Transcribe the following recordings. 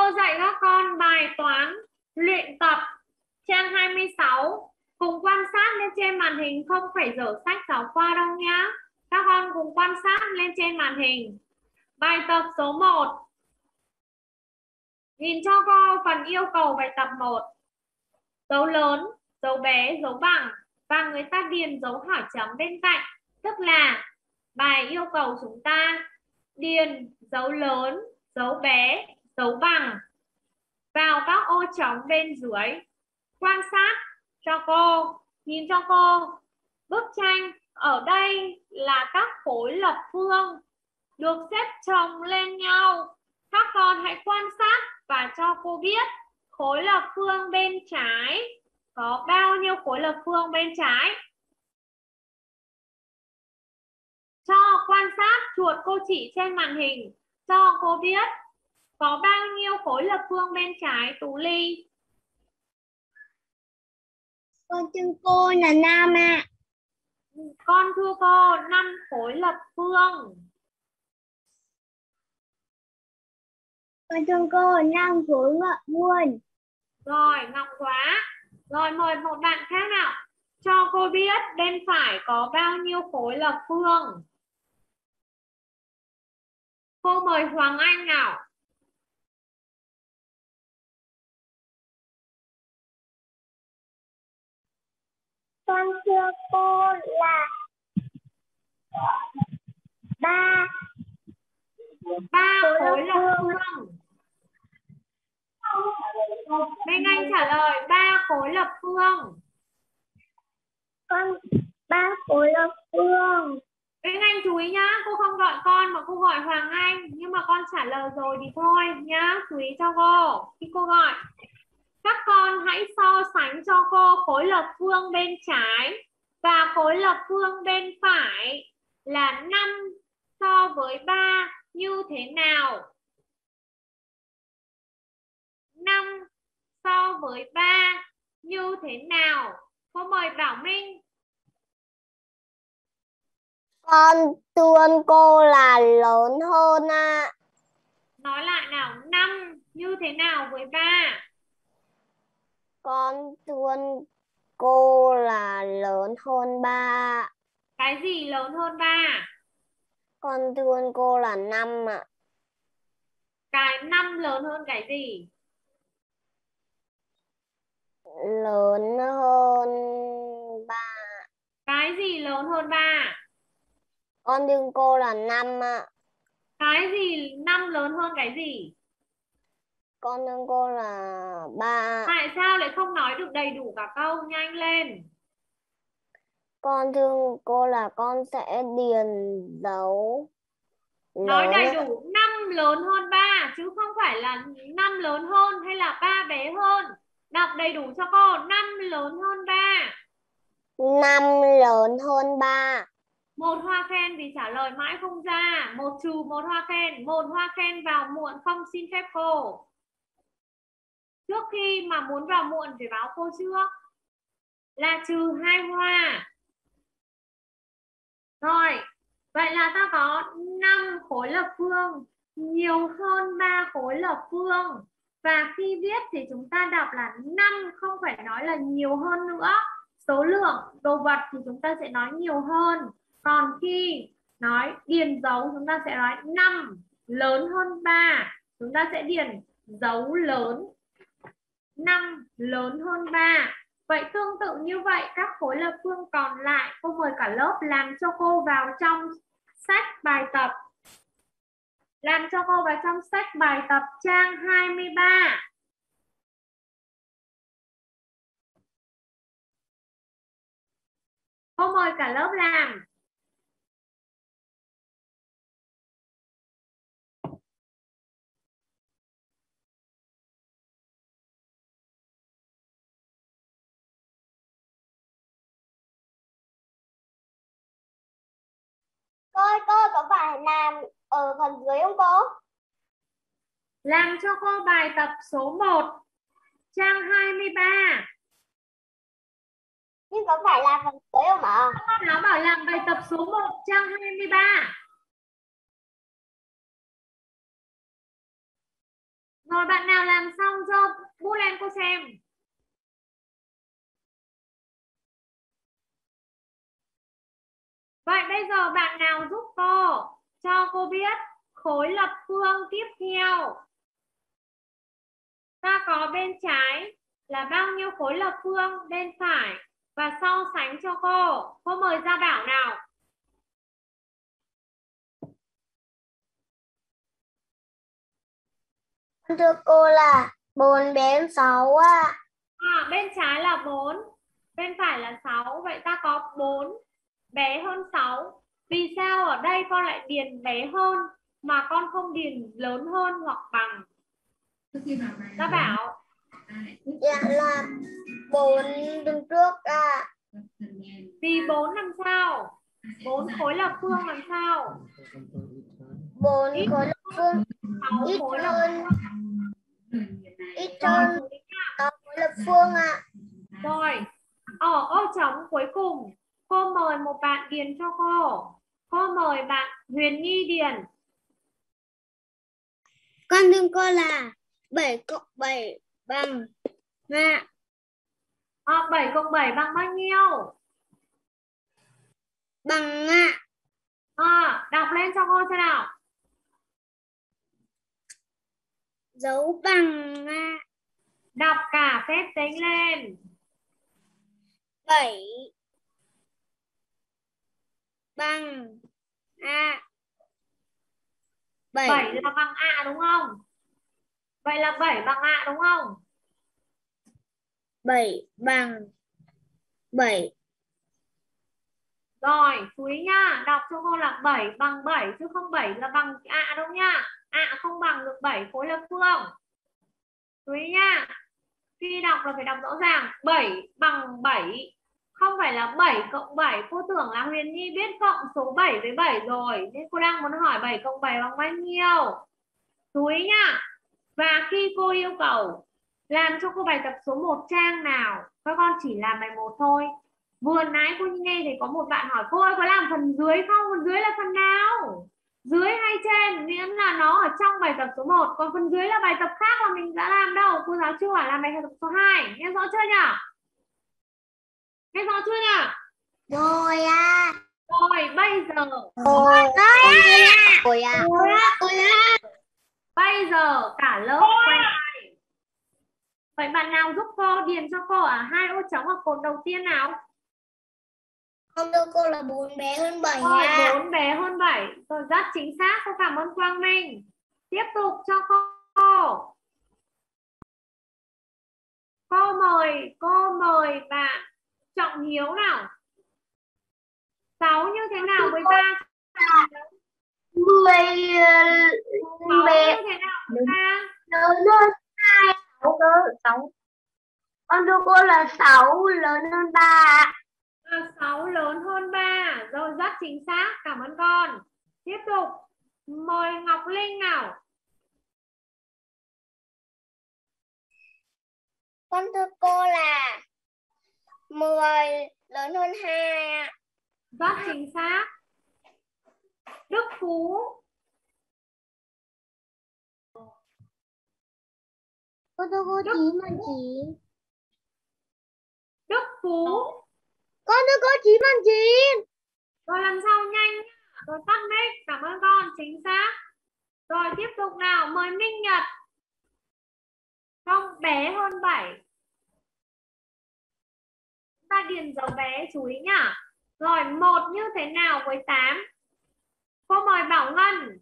dạy các con bài toán luyện tập trang 26. Cùng quan sát lên trên màn hình, không phải dở sách giáo khoa đâu nhá. Các con cùng quan sát lên trên màn hình. Bài tập số 1. Nhìn cho cô phần yêu cầu bài tập 1. Dấu lớn, dấu bé, dấu bằng và người ta điền dấu hỏi chấm bên cạnh. Tức là bài yêu cầu chúng ta điền dấu lớn, dấu bé, dấu bằng vào các ô trống bên dưới. Quan sát cho cô, nhìn cho cô bức tranh. Ở đây là các khối lập phương được xếp chồng lên nhau. Các con hãy quan sát và cho cô biết khối lập phương bên trái có bao nhiêu khối lập phương bên trái. Cho quan sát, chuột cô chỉ trên màn hình cho cô biết có bao nhiêu khối lập phương bên trái Tú Ly. Con thưa cô là 5 ạ. Con thưa cô 5 khối lập phương. Con thưa cô 5 khối lập phương. Rồi, ngọc quá. Rồi mời một bạn khác nào. Cho cô biết bên phải có bao nhiêu khối lập phương. Cô mời Hoàng Anh nào. Con thưa cô là 3 khối lập phương. Minh Anh trả lời 3 khối lập phương. Con 3 khối lập phương. Minh Anh chú ý nhá, cô không gọi con mà cô gọi Hoàng Anh. Nhưng mà con trả lời rồi thì thôi nhá, chú ý cho cô khi cô gọi. Các con hãy so sánh cho cô khối lập phương bên trái và khối lập phương bên phải là 5 so với 3 như thế nào. 5 so với 3 như thế nào? Cô mời Bảo Minh. Con thưa cô là lớn hơn ạ. Nói lại nào, 5 như thế nào với 3? Con thưa cô là lớn hơn 3. Cái gì lớn hơn 3? Con thưa cô là 5 ạ. Cái 5 lớn hơn cái gì? Lớn hơn 3. Cái gì lớn hơn 3? Con thưa cô là 5 ạ. Cái gì 5 lớn hơn cái gì? Con thưa cô là 3. Tại sao lại không nói được đầy đủ cả câu? Nhanh lên. Con thưa cô là con sẽ điền dấu Nói lớn đầy ạ. đủ 5 lớn hơn 3 chứ không phải là 5 lớn hơn hay là 3 bé hơn. Đọc đầy đủ cho cô, 5 lớn hơn 3. 5 lớn hơn 3. Một hoa khen vì trả lời mãi không ra. Một trừ một hoa khen. Một hoa khen vào muộn không xin phép cô. Trước khi mà muốn vào muộn phải báo cô trước. Là trừ 2 hoa. Rồi, vậy là ta có 5 khối lập phương nhiều hơn 3 khối lập phương. Và khi viết thì chúng ta đọc là 5, không phải nói là nhiều hơn nữa. Số lượng đồ vật thì chúng ta sẽ nói nhiều hơn. Còn khi nói điền dấu chúng ta sẽ nói 5 lớn hơn 3. Chúng ta sẽ điền dấu lớn. 5 lớn hơn 3. Vậy tương tự như vậy các khối lập phương còn lại cô mời cả lớp làm cho cô vào trong sách bài tập. Làm cho cô vào trong sách bài tập trang 23. Cô mời cả lớp làm. Cô có phải làm ở phần dưới không cô? Làm cho cô bài tập số 1 trang 23. Nhưng có phải là phần dưới không ạ? Nó bảo làm bài tập số 1 trang 23. Rồi bạn nào làm xong chưa? Bút lên cô xem. Vậy bây giờ bạn nào giúp cô cho cô biết khối lập phương tiếp theo. Ta có bên trái là bao nhiêu khối lập phương, bên phải và so sánh cho cô. Cô mời Gia Bảo nào. Thưa cô là 4 đến 6 ạ. Bên trái là 4, bên phải là 6. Vậy ta có 4 bé hơn 6. Vì sao ở đây con lại điền bé hơn mà con không điền lớn hơn hoặc bằng? Gia Bảo. Dạ là 4 đứng trước ạ. Vì 4 làm sao? 4 khối lập phương làm sao? 4 khối lập phương 6 ít khối lập hơn phương. ít hơn 6 khối lập phương ạ. Rồi, ở ô trống cuối cùng, cô mời một bạn điền cho cô. Cô mời bạn Huyền Nhi điền. Con thưa cô là 7 cộng 7 bằng 7 cộng 7 bằng bao nhiêu? bằng Đọc lên cho cô xem nào. dấu bằng Đọc cả phép tính lên. 7 bằng 7 là bằng A đúng không? Vậy là 7 bằng A đúng không? 7 bằng 7. Rồi, chú ý nhá, đọc cho cô là 7 bằng 7 chứ không 7 là bằng A đâu nha. A không bằng được 7 khối lập phương. Chú ý nhá. Khi đọc là phải đọc rõ ràng. 7 bằng 7, không phải là 7 cộng 7. Cô tưởng là Huyền Nhi biết cộng số 7 với 7 rồi, nên cô đang muốn hỏi 7 cộng 7 bằng bao nhiêu. Chú ý nhá. Và khi cô yêu cầu làm cho cô bài tập số 1 trang nào, các con chỉ làm bài 1 thôi. Vừa nãy cô nghe thì có một bạn hỏi cô ơi có làm phần dưới không? Phần dưới là phần nào? Dưới hay trên miễn là nó ở trong bài tập số 1, còn phần dưới là bài tập khác mà mình đã làm đâu. Cô giáo chưa làm bài tập số 2. Nghe rõ chưa nhỉ? Nghe rõ chưa nhỉ? Rồi Rồi bây giờ bây giờ cả lớp quay lại. Vậy bạn nào giúp cô điền cho cô ở hai ô trống ở cột đầu tiên nào? Con thưa cô là 4 bé hơn 7 Rồi 4 bé hơn 7. Rồi rất chính xác. Cô cảm ơn Quang Minh. Tiếp tục cho cô. Cô mời bạn Trọng Hiếu nào. 6 như thế nào với 3? 10 bé như thế nào với 3? lớn hơn 2 6. Con thưa cô là 6 lớn hơn 3. 6 lớn hơn 3. Rồi rất chính xác. Cảm ơn con. Tiếp tục. Mời Ngọc Linh nào. Con thưa cô là 10 lớn hơn 2 ạ. Rất chính xác. Đức Phú. Con thưa cô 9 bằng 9. Đức Phú. Con thưa cô 9 bằng 9. Rồi lần sau nhanh nhá. Rồi tắt mic. Cảm ơn con. Chính xác. Rồi tiếp tục nào. Mời Minh Nhật. Không bé hơn 7. Ta điền dấu bé chú ý nhá. Rồi 1 như thế nào với 8? Cô mời Bảo Ngân.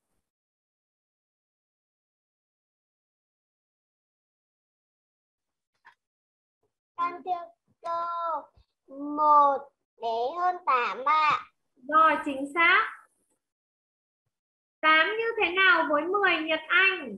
Con thưa cô 1 bé hơn 8 ạ. Rồi chính xác. 8 như thế nào với 10 Nhật Anh?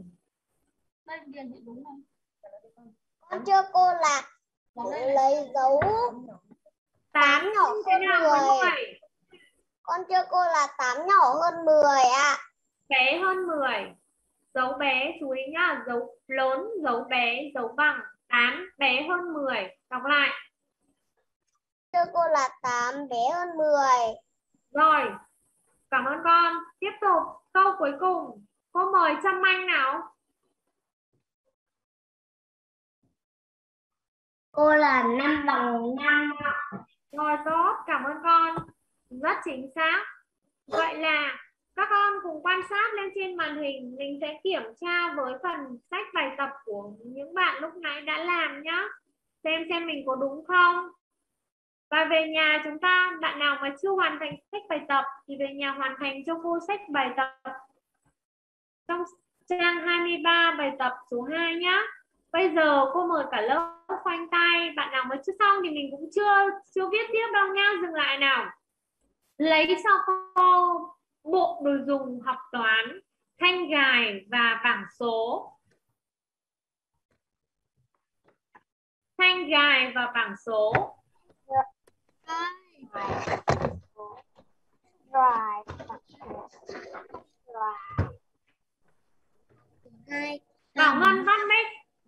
Con thưa cô là lấy dấu 8 nhỏ như thế hơn nào với 10. 10? Con thưa cô là 8 nhỏ hơn 10 ạ. Bé hơn 10. Dấu bé chú ý nhá. Dấu lớn, dấu bé, dấu bằng. 8 bé hơn 10. Đọc lại. Thưa cô là 8 bé hơn 10. Rồi. Cảm ơn con. Tiếp tục. Câu cuối cùng. Cô mời Trâm Anh nào. Cô là 5 bằng 5. Rồi tốt, cảm ơn con. Rất chính xác. Vậy là các con cùng quan sát lên trên màn hình. Mình sẽ kiểm tra với phần sách bài tập của những bạn lúc nãy đã làm nhé. Xem mình có đúng không. Và về nhà chúng ta, bạn nào mà chưa hoàn thành sách bài tập thì về nhà hoàn thành cho cô sách bài tập trong trang 23 bài tập số 2 nhé. Bây giờ cô mời cả lớp khoanh tay. Bạn nào mới chưa xong thì mình cũng chưa viết tiếp đâu nhá. Dừng lại nào. Lấy cho cô bộ đồ dùng học toán, thanh gài và bảng số. Thanh gài và bảng số. Bảo Ngân Văn Bích.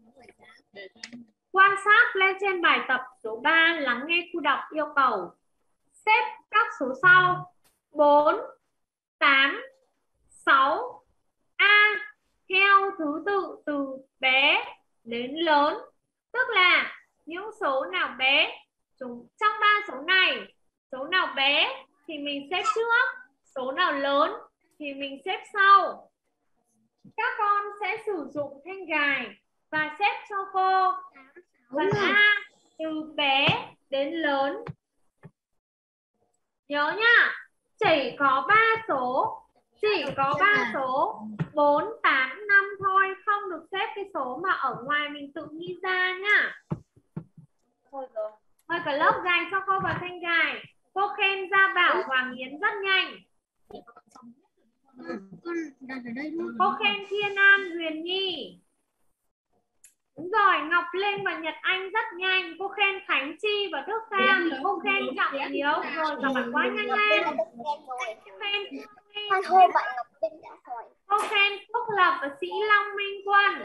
Quan sát lên trên bài tập số 3, lắng nghe cô đọc yêu cầu. Xếp các số sau: 4, 8, 6. A. Theo thứ tự từ bé đến lớn. Tức là những số nào bé, trong 3 số này, số nào bé thì mình xếp trước, số nào lớn thì mình xếp sau. Các con sẽ sử dụng thanh gài và xếp cho cô phần A từ bé đến lớn. Nhớ nhá, chỉ có 3 số, 4, 8, 5 thôi, không được xếp cái số mà ở ngoài mình tự nghĩ ra nhá. Mời cả lớp gài cho cô vào thanh gài. Cô khen Gia Bảo, Hoàng Yến rất nhanh. Cô khen Thiên An, Huyền Nhi. Đúng rồi, Ngọc Linh và Nhật Anh rất nhanh. Cô khen Khánh Chi và Đức Khang. Cô khen Trọng Hiếu. Rồi, giỏi quá, nhanh lên. Cô khen Phúc Lập và Sĩ Long Minh Quân.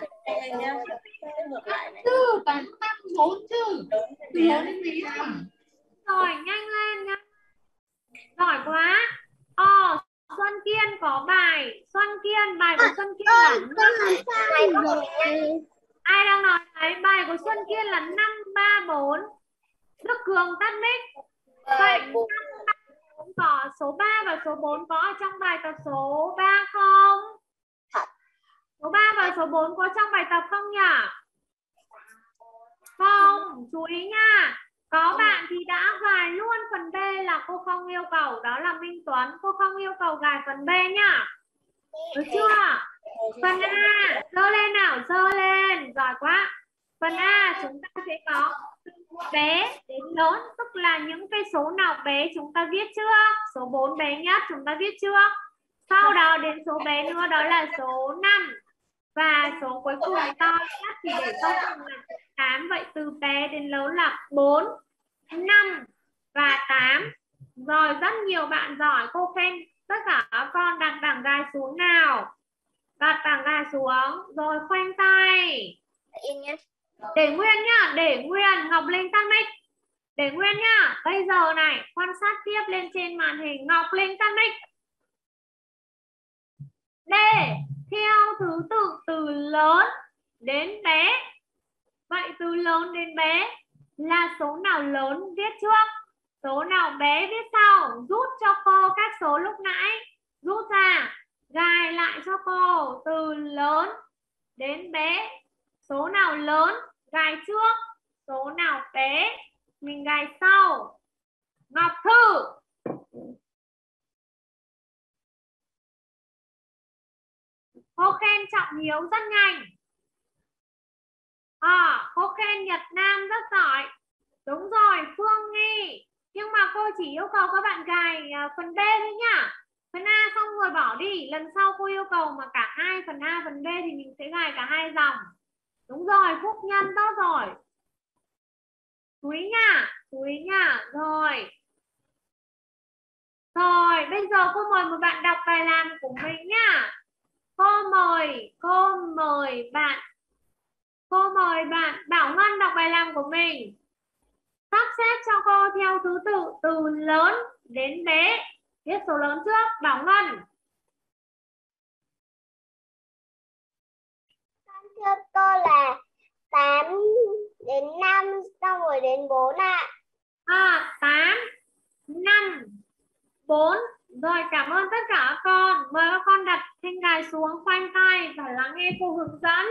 Từ 8, 5, 4 chứ. Từ lớn đến tí à? Rồi, nhanh lên nhá. Giỏi quá. Xuân Kiên có bài. Bài của Xuân Kiên là 5. Ai đang nói đấy? Bài của Xuân Kiên là 5, 3, 4. Đức Cường tắt mic. Vậy có số 3 và số 4 có ở trong bài tập số 3 không? Số 3 và số 4 có trong bài tập không nhỉ? Không, chú ý nha. Có bạn thì đã gài luôn phần B là cô không yêu cầu, đó là Minh Tuấn. Cô không yêu cầu gài phần B nhá. Được chưa? Phần A, giơ lên nào, giơ lên. Giỏi quá. Phần A chúng ta sẽ có bé đến lớn, tức là những cái số nào bé chúng ta viết trước. Số 4 bé nhất chúng ta viết trước. Sau đó đến số bé nữa, đó là số 5. Và số cuối cùng to nhất thì để sau cùng là 8. Vậy từ bé đến lớn là 4, 5 và 8. Rồi, rất nhiều bạn giỏi. Cô khen tất cả các con. Đặt bảng gài xuống nào. Đặt bảng gài xuống. Rồi khoanh tay. Để nguyên nhá. Để nguyên. Ngọc Linh tắt mic. Để nguyên nhá. Bây giờ này, quan sát tiếp lên trên màn hình. Ngọc Linh tắt mic. D. Theo thứ tự từ lớn đến bé. Vậy từ lớn đến bé là số nào lớn viết trước, số nào bé viết sau. Rút cho cô các số lúc nãy. Rút ra, gài lại cho cô từ lớn đến bé. Số nào lớn gài trước, số nào bé mình gài sau. Ngọc Thư. Cô khen Trọng Hiếu rất nhanh. Cô khen Nhật Nam rất giỏi. Đúng rồi, Phương Nghi. Nhưng mà cô chỉ yêu cầu các bạn gài phần B thôi nhá. Phần A xong rồi bỏ đi. Lần sau cô yêu cầu mà cả hai phần A phần B thì mình sẽ gài cả hai dòng. Đúng rồi, Phúc Nhân tốt rồi. Chú ý nha. Rồi. Rồi, bây giờ cô mời một bạn đọc bài làm của mình nhá. Cô mời bạn Bảo Ngân đọc bài làm của mình. Sắp xếp cho cô theo thứ tự từ lớn đến bé. Viết số lớn trước. Bảo Ngân. Thưa cô là 8, đến 5 xong rồi đến 4 ạ. 8, 5, 4. Rồi, cảm ơn tất cả các con. Mời các con đặt thanh gài xuống, khoanh tay và lắng nghe cô hướng dẫn.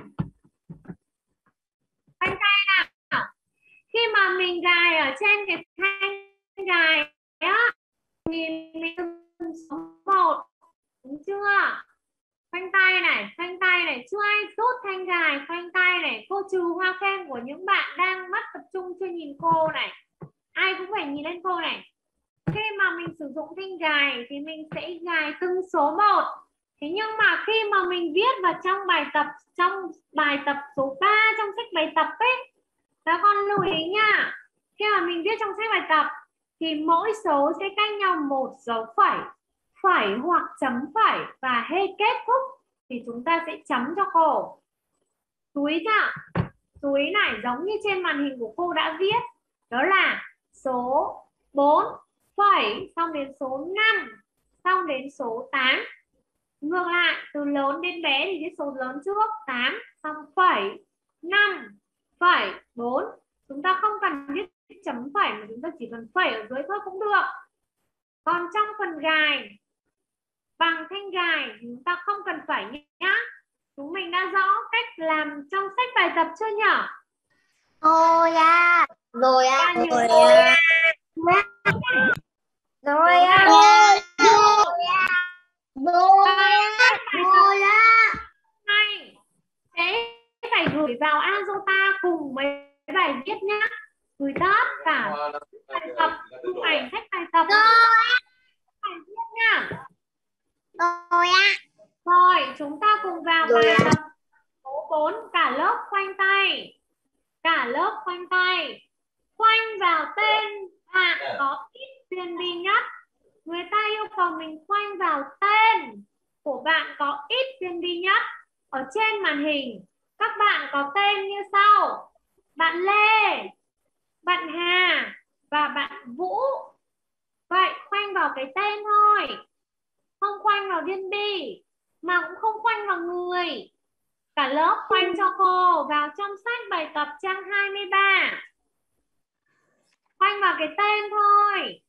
Khoanh tay nào. Khi mà mình gài ở trên cái thanh gài á thì mình số 1, đúng chưa? Khoanh tay này, chưa ai rút thanh gài, khoanh tay này. Cô trừ hoa khen của những bạn đang mất tập trung chưa nhìn cô này. Ai cũng phải nhìn lên cô này. Khi mà mình sử dụng thanh gài thì mình sẽ gài từng số 1. Thế nhưng mà khi mà mình viết vào trong bài tập số 3 trong sách bài tập ấy, các con lưu ý nha. Khi mà mình viết trong sách bài tập thì mỗi số sẽ cách nhau một dấu phẩy hoặc chấm phẩy, và hết kết thúc thì chúng ta sẽ chấm cho cô. Chú ý chưa? Chú ý này, giống như trên màn hình của cô đã viết, đó là số 4 phẩy, xong đến số 5, xong đến số 8. Ngược lại, từ lớn đến bé thì viết số lớn trước, 8, xong phẩy, 5, phẩy, 4. Chúng ta không cần viết chấm phẩy mà chúng ta chỉ cần phẩy ở dưới thôi cũng được. Còn trong phần gài bằng thanh gài chúng ta không cần phẩy nhá. Chúng mình đã rõ cách làm trong sách bài tập chưa nhỉ? Rồi ạ. Rồi ạ. Này, sẽ phải gửi vào Azota cùng với bài viết nhá. Gửi tất cả bài tập, chụp ảnh sách bài tập. Bài viết nhá. Rồi, chúng ta cùng vào bài tập số 4, cả lớp khoanh tay. Cả lớp khoanh tay. Khoanh vào tên bạn có ít viên bi nhất. Người ta yêu cầu mình khoanh vào tên của bạn có ít viên bi nhất. Ở trên màn hình các bạn có tên như sau: bạn Lê, bạn Hà và bạn Vũ. Vậy khoanh vào cái tên thôi, không khoanh vào viên bi mà cũng không khoanh vào người. Cả lớp khoanh cho cô vào trong sách bài tập trang 23. Khoanh vào cái tên thôi.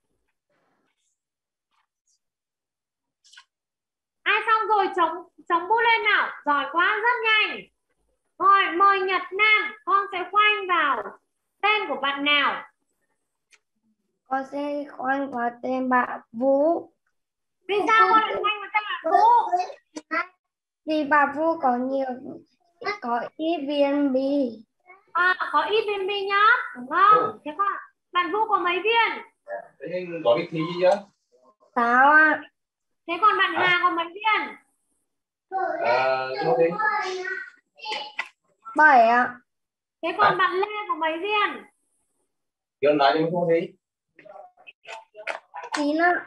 Ai xong rồi chống bút lên nào. Giỏi quá, rất nhanh. Rồi, mời Nhật Nam, con sẽ khoanh vào tên của bạn nào? Con sẽ khoanh vào tên bạn Vũ. Vì sao con lại khoanh vào tên bạn Vũ? Vì bạn Vũ có ít viên bi. Có ít viên bi nhất, đúng không? Thế còn bạn Vũ có mấy viên? Thế có biết thi gì chứ? 6 ạ. Thế còn bạn Hà có mấy viên? 7 ạ. Thế còn bạn Lê có mấy viên? Kiểu nói cho không thi. 9 ạ.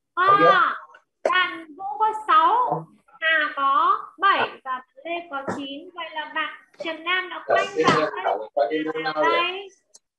Bạn Vũ có 6, Hà có 7 và bạn Lê có 9. Vậy là bạn Trần Nam đã khoanh vào đây.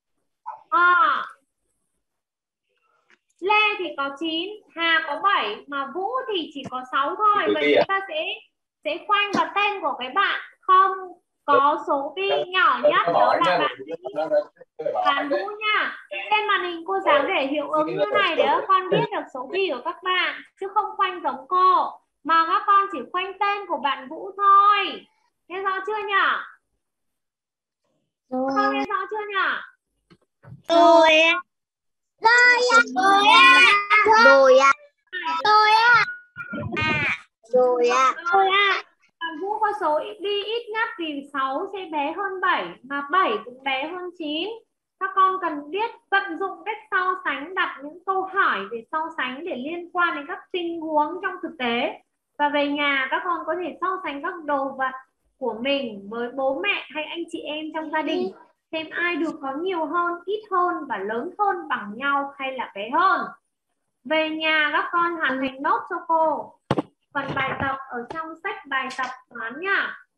Lê thì có 9, Hà có 7 mà Vũ thì chỉ có 6 thôi. Vậy chúng ta sẽ khoanh vào tên của cái bạn không có số bi nhỏ nhất, đó là bạn Vũ nha. Trên màn hình cô giáo để hiệu ứng như này để các con biết được số bi của các bạn, chứ không khoanh giống cô mà các con chỉ khoanh tên của bạn Vũ thôi. Nghe rõ chưa nhỉ? Con nghe rõ chưa nhỉ? Bạn Vũ có số bi ít nhất vì 6 sẽ bé hơn 7 mà 7 cũng bé hơn 9. Các con cần biết vận dụng cách so sánh, đặt những câu hỏi về so sánh để liên quan đến các tình huống trong thực tế. Và về nhà các con có thể so sánh các đồ vật của mình với bố mẹ hay anh chị em trong gia đình, xem ai được có nhiều hơn, ít hơn và lớn hơn, bằng nhau hay là bé hơn. Về nhà các con hoàn thành nốt cho cô phần bài tập ở trong sách bài tập toán nhá.